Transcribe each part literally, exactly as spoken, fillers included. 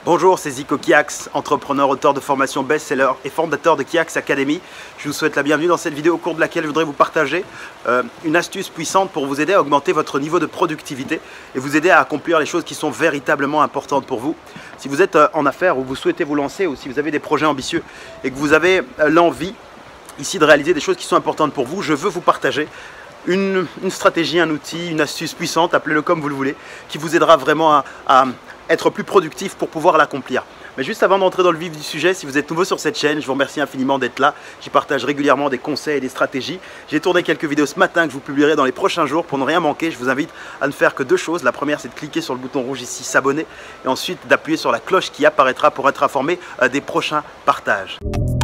Bonjour, c'est Zico Kiax, entrepreneur, auteur de formation best-seller et fondateur de Kiax Academy. Je vous souhaite la bienvenue dans cette vidéo au cours de laquelle je voudrais vous partager euh, une astuce puissante pour vous aider à augmenter votre niveau de productivité et vous aider à accomplir les choses qui sont véritablement importantes pour vous. Si vous êtes euh, en affaires ou vous souhaitez vous lancer ou si vous avez des projets ambitieux et que vous avez euh, l'envie ici de réaliser des choses qui sont importantes pour vous, je veux vous partager une, une stratégie, un outil, une astuce puissante, appelez-le comme vous le voulez, qui vous aidera vraiment à, à être plus productif pour pouvoir l'accomplir. Mais juste avant d'entrer dans le vif du sujet, si vous êtes nouveau sur cette chaîne, je vous remercie infiniment d'être là. J'y partage régulièrement des conseils et des stratégies. J'ai tourné quelques vidéos ce matin que je vous publierai dans les prochains jours. Pour ne rien manquer, je vous invite à ne faire que deux choses. La première, c'est de cliquer sur le bouton rouge ici, s'abonner, et ensuite d'appuyer sur la cloche qui apparaîtra pour être informé des prochains partages.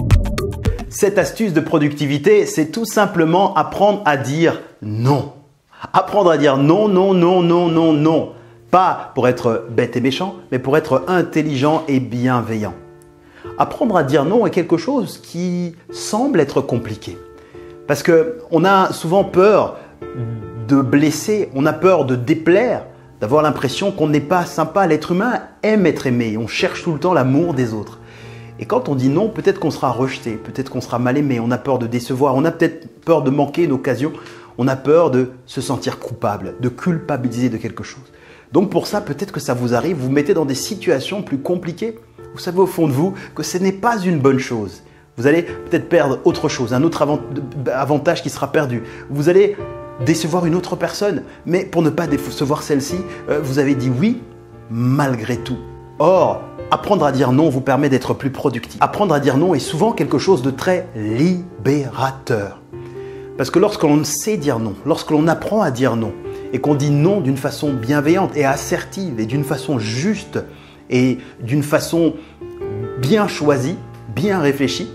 Cette astuce de productivité, c'est tout simplement apprendre à dire non. Apprendre à dire non, non, non, non, non, non. Pas pour être bête et méchant, mais pour être intelligent et bienveillant. Apprendre à dire non est quelque chose qui semble être compliqué. Parce qu'on a souvent peur de blesser, on a peur de déplaire, d'avoir l'impression qu'on n'est pas sympa. L'être humain aime être aimé, on cherche tout le temps l'amour des autres. Et quand on dit non, peut-être qu'on sera rejeté, peut-être qu'on sera mal aimé, on a peur de décevoir, on a peut-être peur de manquer une occasion, on a peur de se sentir coupable, de culpabiliser de quelque chose. Donc pour ça, peut-être que ça vous arrive, vous vous mettez dans des situations plus compliquées. Vous savez au fond de vous que ce n'est pas une bonne chose. Vous allez peut-être perdre autre chose, un autre avantage qui sera perdu. Vous allez décevoir une autre personne, mais pour ne pas décevoir celle-ci, vous avez dit oui malgré tout. Or, apprendre à dire non vous permet d'être plus productif. Apprendre à dire non est souvent quelque chose de très libérateur. Parce que lorsqu'on sait dire non, lorsque l'on apprend à dire non, et qu'on dit non d'une façon bienveillante et assertive et d'une façon juste et d'une façon bien choisie, bien réfléchie,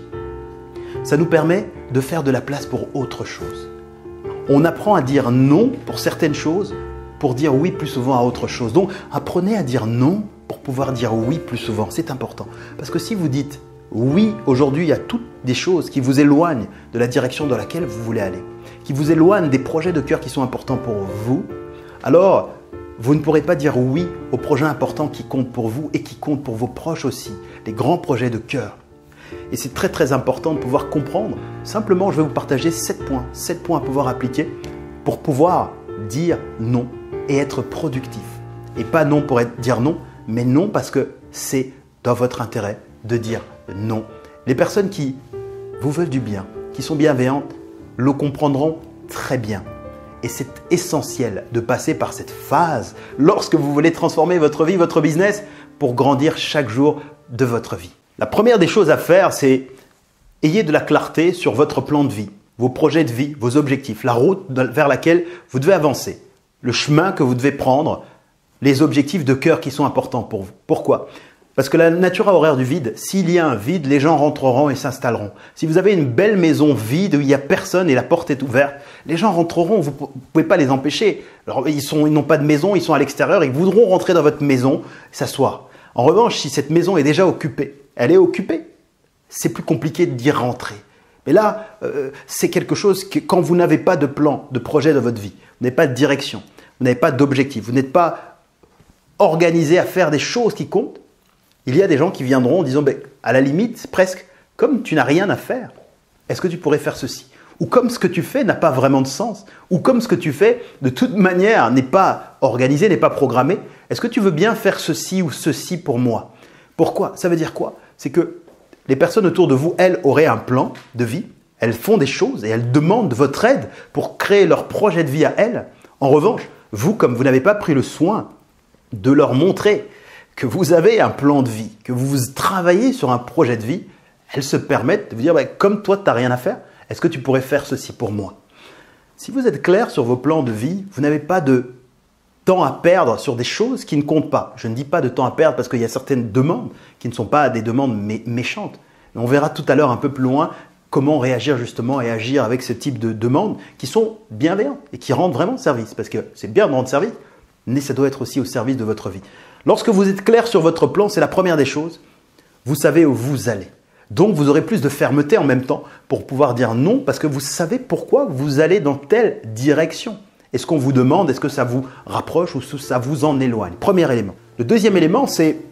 ça nous permet de faire de la place pour autre chose. On apprend à dire non pour certaines choses pour dire oui plus souvent à autre chose. Donc apprenez à dire non pour pouvoir dire oui plus souvent. C'est important. Parce que si vous dites oui aujourd'hui à toutes des choses qui vous éloignent de la direction dans laquelle vous voulez aller, qui vous éloignent des projets de cœur qui sont importants pour vous, alors vous ne pourrez pas dire oui aux projets importants qui comptent pour vous et qui comptent pour vos proches aussi, les grands projets de cœur. Et c'est très très important de pouvoir comprendre. Simplement, je vais vous partager sept points, sept points à pouvoir appliquer pour pouvoir dire non et être productif. Et pas non pour être, dire non, mais non parce que c'est dans votre intérêt de dire non. Les personnes qui vous veulent du bien, qui sont bienveillantes, le comprendront très bien. Et c'est essentiel de passer par cette phase lorsque vous voulez transformer votre vie, votre business pour grandir chaque jour de votre vie. La première des choses à faire, c'est ayez de la clarté sur votre plan de vie, vos projets de vie, vos objectifs, la route vers laquelle vous devez avancer, le chemin que vous devez prendre, les objectifs de cœur qui sont importants pour vous. Pourquoi ? Parce que la nature a horreur du vide. S'il y a un vide, les gens rentreront et s'installeront. Si vous avez une belle maison vide où il n'y a personne et la porte est ouverte, les gens rentreront, vous ne pouvez pas les empêcher. Alors, ils sont, ils n'ont pas de maison, ils sont à l'extérieur, ils voudront rentrer dans votre maison et s'asseoir. En revanche, si cette maison est déjà occupée, elle est occupée, c'est plus compliqué d'y rentrer. Mais là, euh, c'est quelque chose que quand vous n'avez pas de plan, de projet dans votre vie, vous n'avez pas de direction, vous n'avez pas d'objectif, vous n'êtes pas organisé à faire des choses qui comptent, il y a des gens qui viendront en disant ben, à la limite, presque, comme tu n'as rien à faire, est-ce que tu pourrais faire ceci ? Ou comme ce que tu fais n'a pas vraiment de sens, ou comme ce que tu fais de toute manière n'est pas organisé, n'est pas programmé, est-ce que tu veux bien faire ceci ou ceci pour moi ? Pourquoi ? Ça veut dire quoi ? C'est que les personnes autour de vous, elles, auraient un plan de vie, elles font des choses et elles demandent votre aide pour créer leur projet de vie à elles. En revanche, vous, comme vous n'avez pas pris le soin de leur montrer que vous avez un plan de vie, que vous travaillez sur un projet de vie, elles se permettent de vous dire bah, « comme toi, tu n'as rien à faire, est-ce que tu pourrais faire ceci pour moi ?» Si vous êtes clair sur vos plans de vie, vous n'avez pas de temps à perdre sur des choses qui ne comptent pas. Je ne dis pas de temps à perdre parce qu'il y a certaines demandes qui ne sont pas des demandes mé méchantes. Mais on verra tout à l'heure un peu plus loin comment réagir justement et agir avec ce type de demandes qui sont bienveillantes et qui rendent vraiment service. Parce que c'est bien de rendre service, mais ça doit être aussi au service de votre vie. Lorsque vous êtes clair sur votre plan, c'est la première des choses. Vous savez où vous allez. Donc, vous aurez plus de fermeté en même temps pour pouvoir dire non parce que vous savez pourquoi vous allez dans telle direction. Est-ce qu'on vous demande, est-ce que ça vous rapproche ou ça vous en éloigne? Premier élément. Le deuxième élément, c'est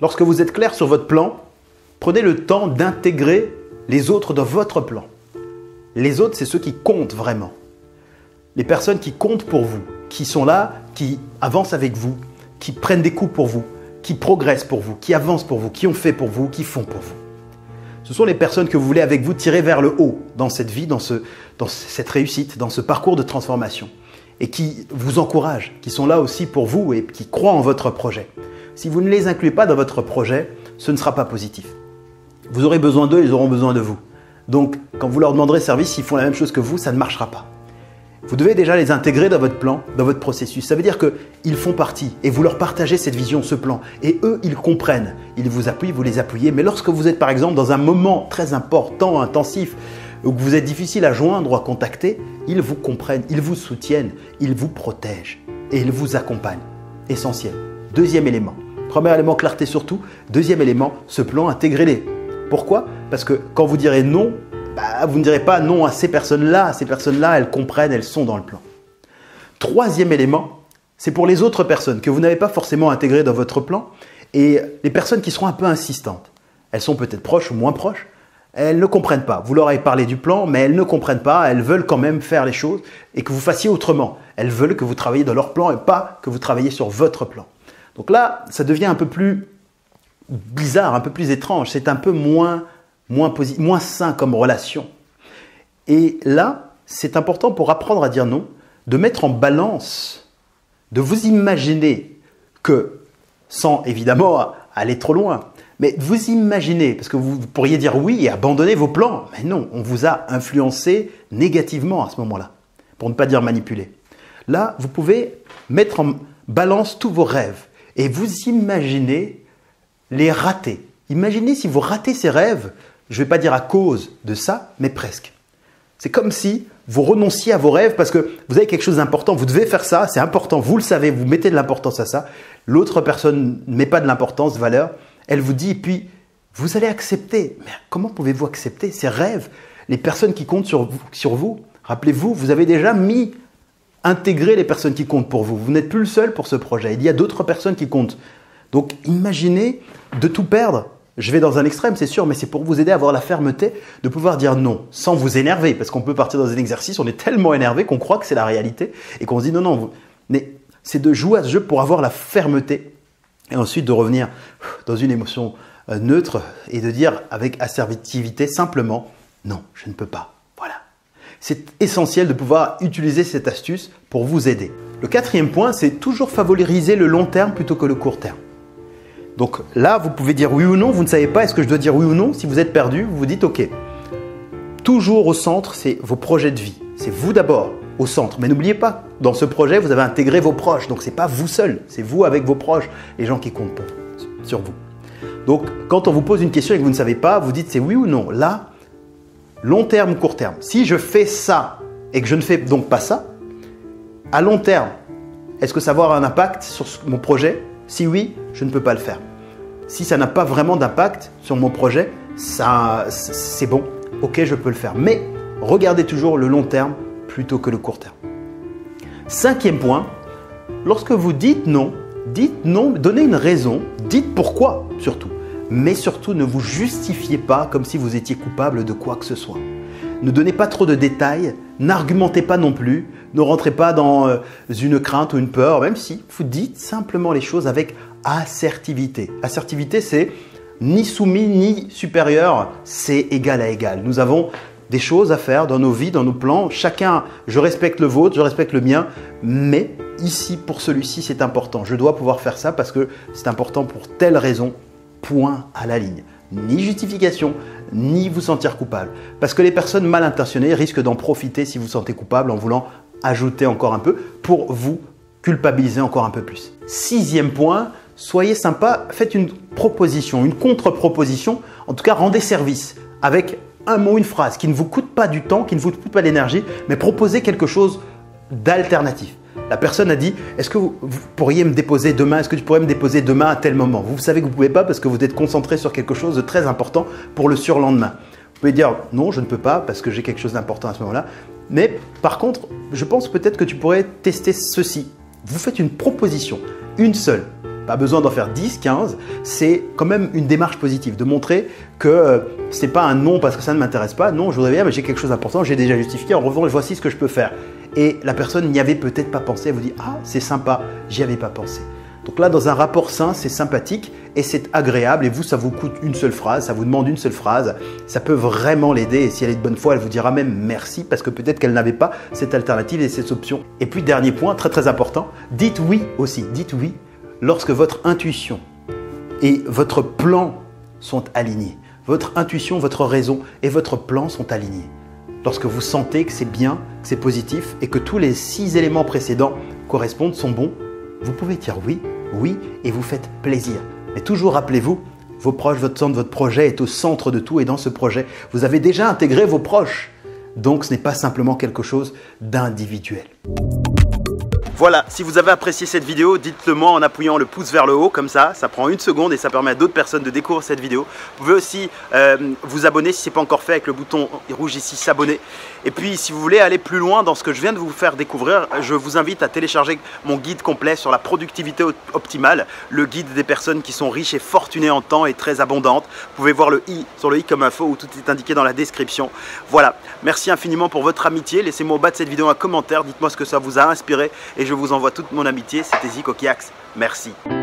lorsque vous êtes clair sur votre plan, prenez le temps d'intégrer les autres dans votre plan. Les autres, c'est ceux qui comptent vraiment. Les personnes qui comptent pour vous, qui sont là, qui avancent avec vous, qui prennent des coups pour vous, qui progressent pour vous, qui avancent pour vous, qui ont fait pour vous, qui font pour vous. Ce sont les personnes que vous voulez avec vous tirer vers le haut dans cette vie, dans, ce, dans cette réussite, dans ce parcours de transformation et qui vous encouragent, qui sont là aussi pour vous et qui croient en votre projet. Si vous ne les incluez pas dans votre projet, ce ne sera pas positif. Vous aurez besoin d'eux, ils auront besoin de vous. Donc, quand vous leur demanderez service, s'ils font la même chose que vous, ça ne marchera pas. Vous devez déjà les intégrer dans votre plan, dans votre processus. Ça veut dire qu'ils font partie et vous leur partagez cette vision, ce plan. Et eux, ils comprennent. Ils vous appuient, vous les appuyez. Mais lorsque vous êtes par exemple dans un moment très important, intensif, où vous êtes difficile à joindre ou à contacter, ils vous comprennent, ils vous soutiennent, ils vous protègent et ils vous accompagnent. Essentiel. Deuxième élément. Premier élément, clarté surtout. Deuxième élément, ce plan, intégrez-les. Pourquoi? Parce que quand vous direz non, bah, vous ne direz pas non à ces personnes-là. Ces personnes-là, elles comprennent, elles sont dans le plan. Troisième élément, c'est pour les autres personnes que vous n'avez pas forcément intégrées dans votre plan et les personnes qui seront un peu insistantes. Elles sont peut-être proches ou moins proches. Elles ne comprennent pas. Vous leur avez parlé du plan, mais elles ne comprennent pas. Elles veulent quand même faire les choses et que vous fassiez autrement. Elles veulent que vous travailliez dans leur plan et pas que vous travailliez sur votre plan. Donc là, ça devient un peu plus bizarre, un peu plus étrange. C'est un peu moins, moins, moins sain comme relation. Et là, c'est important pour apprendre à dire non, de mettre en balance, de vous imaginer que, sans évidemment aller trop loin, mais vous imaginez, parce que vous pourriez dire oui et abandonner vos plans. Mais non, on vous a influencé négativement à ce moment-là, pour ne pas dire manipulé. Là, vous pouvez mettre en balance tous vos rêves et vous imaginez les rater. Imaginez si vous ratez ces rêves, je ne vais pas dire à cause de ça, mais presque. C'est comme si vous renonciez à vos rêves parce que vous avez quelque chose d'important, vous devez faire ça, c'est important, vous le savez, vous mettez de l'importance à ça. L'autre personne ne met pas de l'importance, de valeur. Elle vous dit, et puis vous allez accepter. Mais comment pouvez-vous accepter ces rêves? Les personnes qui comptent sur vous, sur vous. Rappelez-vous, vous avez déjà mis, intégré les personnes qui comptent pour vous. Vous n'êtes plus le seul pour ce projet. Il y a d'autres personnes qui comptent. Donc imaginez de tout perdre. Je vais dans un extrême, c'est sûr, mais c'est pour vous aider à avoir la fermeté de pouvoir dire non, sans vous énerver. Parce qu'on peut partir dans un exercice, on est tellement énervé qu'on croit que c'est la réalité et qu'on se dit non, non. Vous... Mais c'est de jouer à ce jeu pour avoir la fermeté. Et ensuite de revenir dans une émotion neutre et de dire avec assertivité simplement « non, je ne peux pas ». Voilà. C'est essentiel de pouvoir utiliser cette astuce pour vous aider. Le quatrième point, c'est toujours favoriser le long terme plutôt que le court terme. Donc là, vous pouvez dire oui ou non, vous ne savez pas est-ce que je dois dire oui ou non. Si vous êtes perdu, vous vous dites « ok ». Toujours au centre, c'est vos projets de vie. C'est vous d'abord au centre. Mais n'oubliez pas, dans ce projet, vous avez intégré vos proches. Donc, ce n'est pas vous seul, c'est vous avec vos proches, les gens qui comptent pour, sur vous. Donc, quand on vous pose une question et que vous ne savez pas, vous dites c'est oui ou non. Là, long terme ou court terme. Si je fais ça et que je ne fais donc pas ça, à long terme, est-ce que ça va avoir un impact sur mon projet? Si oui, je ne peux pas le faire. Si ça n'a pas vraiment d'impact sur mon projet, ça, c'est bon. Ok, je peux le faire. Mais regardez toujours le long terme plutôt que le court terme. Cinquième point, lorsque vous dites non, dites non, donnez une raison, dites pourquoi surtout. Mais surtout, ne vous justifiez pas comme si vous étiez coupable de quoi que ce soit. Ne donnez pas trop de détails, n'argumentez pas non plus, ne rentrez pas dans une crainte ou une peur, même si vous dites simplement les choses avec assertivité. Assertivité, c'est ni soumis ni supérieur, c'est égal à égal. Nous avons des choses à faire dans nos vies, dans nos plans. Chacun, je respecte le vôtre, je respecte le mien, mais ici, pour celui-ci, c'est important. Je dois pouvoir faire ça parce que c'est important pour telle raison, point à la ligne. Ni justification, ni vous sentir coupable. Parce que les personnes mal intentionnées risquent d'en profiter si vous vous sentez coupable en voulant ajouter encore un peu pour vous culpabiliser encore un peu plus. Sixième point, soyez sympa, faites une proposition, une contre-proposition, en tout cas rendez service avec un mot, une phrase qui ne vous coûte pas du temps, qui ne vous coûte pas d'énergie, mais proposez quelque chose d'alternatif. La personne a dit « Est-ce que vous, vous pourriez me déposer demain? Est-ce que tu pourrais me déposer demain à tel moment ?» Vous savez que vous ne pouvez pas parce que vous êtes concentré sur quelque chose de très important pour le surlendemain. Vous pouvez dire « Non, je ne peux pas parce que j'ai quelque chose d'important à ce moment-là. » Mais par contre, je pense peut-être que tu pourrais tester ceci. Vous faites une proposition, une seule. Pas besoin d'en faire dix, quinze, c'est quand même une démarche positive, de montrer que euh, ce n'est pas un non parce que ça ne m'intéresse pas, non je voudrais bien mais j'ai quelque chose d'important, j'ai déjà justifié, en revanche voici ce que je peux faire. Et la personne n'y avait peut-être pas pensé, elle vous dit « Ah c'est sympa, j'y avais pas pensé ». Donc là dans un rapport sain, c'est sympathique et c'est agréable et vous ça vous coûte une seule phrase, ça vous demande une seule phrase, ça peut vraiment l'aider et si elle est de bonne foi, elle vous dira même merci parce que peut-être qu'elle n'avait pas cette alternative et cette option. Et puis dernier point, très très important, dites oui aussi, dites oui lorsque votre intuition et votre plan sont alignés. Votre intuition, votre raison et votre plan sont alignés. Lorsque vous sentez que c'est bien, que c'est positif et que tous les six éléments précédents correspondent, sont bons, vous pouvez dire oui, oui et vous faites plaisir. Mais toujours rappelez-vous, vos proches, votre centre, votre projet est au centre de tout et dans ce projet, vous avez déjà intégré vos proches. Donc ce n'est pas simplement quelque chose d'individuel. Voilà, si vous avez apprécié cette vidéo, dites-le moi en appuyant le pouce vers le haut, comme ça, ça prend une seconde et ça permet à d'autres personnes de découvrir cette vidéo. Vous pouvez aussi euh, vous abonner si ce n'est pas encore fait avec le bouton rouge ici, s'abonner. Et puis si vous voulez aller plus loin dans ce que je viens de vous faire découvrir, je vous invite à télécharger mon guide complet sur la productivité optimale, le guide des personnes qui sont riches et fortunées en temps et très abondantes. Vous pouvez voir le i sur le i comme info où tout est indiqué dans la description. Voilà, merci infiniment pour votre amitié. Laissez-moi au bas de cette vidéo un commentaire, dites-moi ce que ça vous a inspiré et je Je vous envoie toute mon amitié, c'était Zico Kiax. Merci.